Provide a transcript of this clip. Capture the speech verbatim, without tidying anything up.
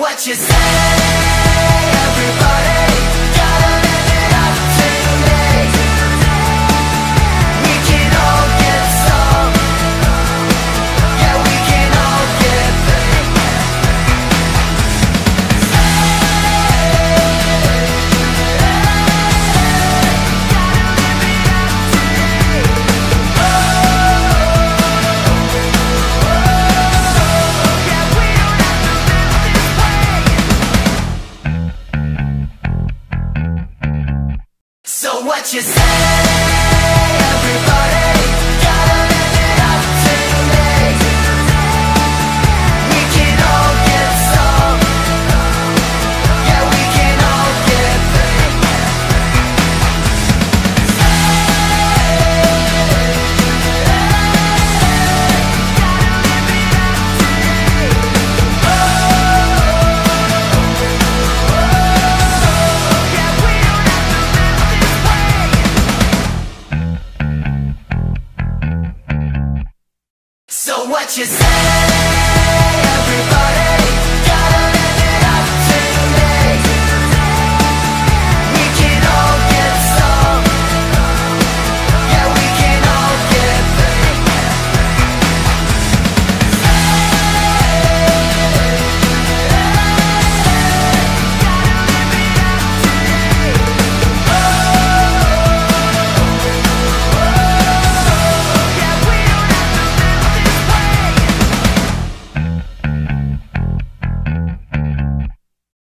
what you say, everybody, gotta live it up tonight. We can all get some, yeah, we can all get paid. So what you say, everybody, gotta live it up tonight. We can all get some, yeah, we can all get paid. So what you say?